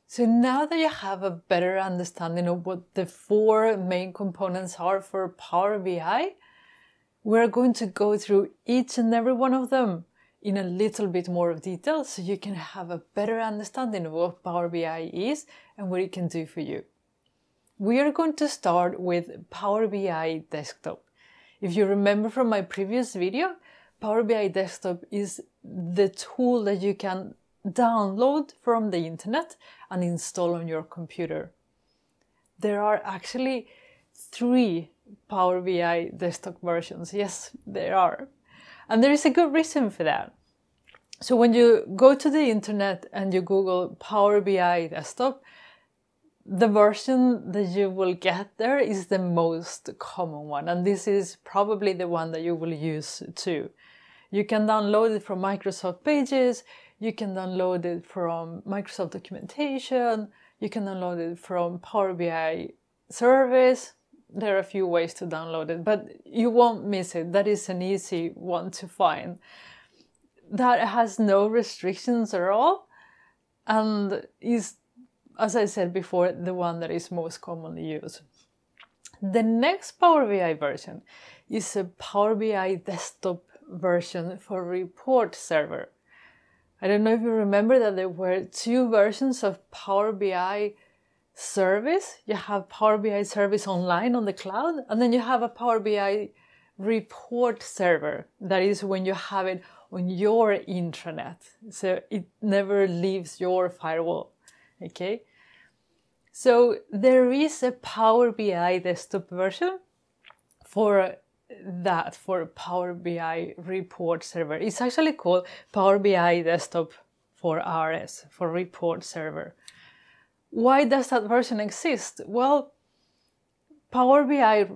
So now that you have a better understanding of what the 4 main components are for Power BI, we're going to go through each and every one of them in a little bit more of detail so you can have a better understanding of what Power BI is and what it can do for you. We are going to start with Power BI Desktop. If you remember from my previous video, Power BI Desktop is the tool that you can download from the internet and install on your computer. There are actually 3 Power BI Desktop versions. Yes, there are. And there is a good reason for that. So when you go to the internet and you Google Power BI Desktop, the version that you will get there is the most common one. And this is probably the one that you will use too. You can download it from Microsoft Pages, you can download it from Microsoft Documentation, you can download it from Power BI Service. There are a few ways to download it, but you won't miss it. That is an easy one to find. That has no restrictions at all and is, as I said before, the one that is most commonly used. The next Power BI version is a Power BI Desktop version for Report Server. I don't know if you remember that there were 2 versions of Power BI Service. You have Power BI Service online on the cloud, and then you have a Power BI Report Server. That is when you have it on your intranet, so it never leaves your firewall. Okay, so there is a Power BI Desktop version for that, for Power BI Report Server. It's actually called Power BI Desktop for RS, for Report Server. Why does that version exist? Well, Power BI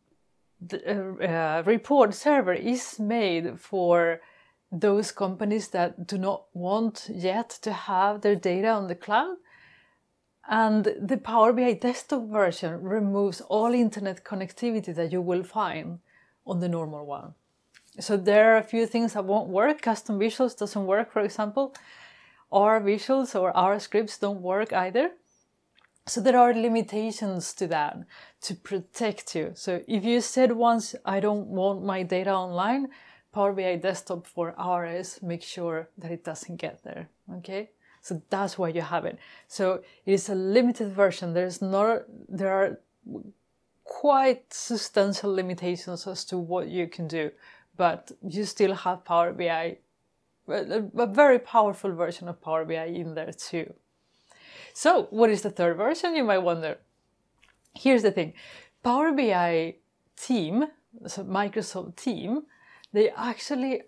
Report Server is made for those companies that do not want yet to have their data on the cloud. And the Power BI Desktop version removes all internet connectivity that you will find on the normal one. So there are a few things that won't work. Custom visuals doesn't work, for example. R visuals or R scripts don't work either. So there are limitations to that to protect you. So if you said once, I don't want my data online, Power BI Desktop for RS, make sure that it doesn't get there, okay? So that's why you have it. So it is a limited version. There are quite substantial limitations as to what you can do, but you still have Power BI, a very powerful version of Power BI in there too. So what is the 3rd version, you might wonder? Here's the thing. Power BI team, so Microsoft team, they actually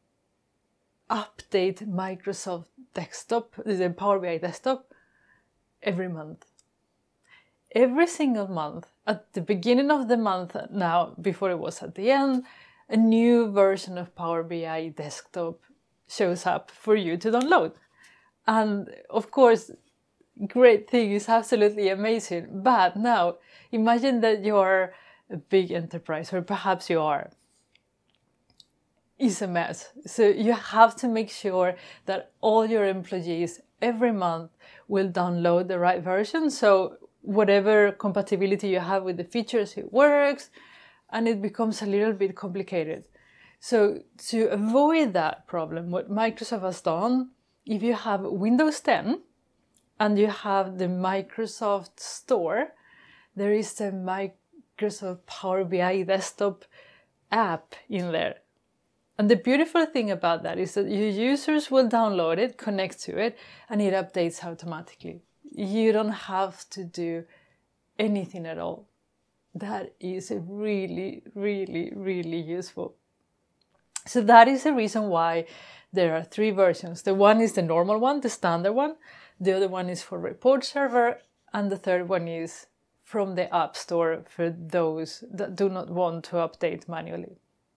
update Microsoft Desktop, the Power BI Desktop, every month. Every single month, at the beginning of the month now, before it was at the end, a new version of Power BI Desktop shows up for you to download. And of course, great thing, is absolutely amazing. But now, imagine that you're a big enterprise, or perhaps you are. It's a mess. So you have to make sure that all your employees every month will download the right version. So whatever compatibility you have with the features, it works, and it becomes a little bit complicated. So to avoid that problem, what Microsoft has done, if you have Windows 10 and you have the Microsoft Store, there is the Microsoft Power BI Desktop app in there. And the beautiful thing about that is that your users will download it, connect to it, and it updates automatically. You don't have to do anything at all. That is really, really, really useful. So that is the reason why there are 3 versions. The one is the normal one, the standard one. The other one is for Report Server. And the 3rd one is from the App Store for those that do not want to update manually.